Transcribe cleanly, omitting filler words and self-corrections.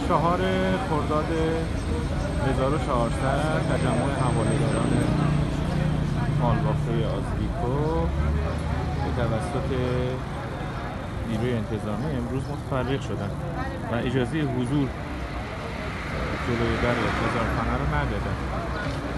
4 خرداد 1400 تجمع حواله‌داران مالبافته آزریکو به توسط نیروی انتظامی امروز متفرق شدن و اجازه حضور جلوی در وزارتخانه رو ندادن.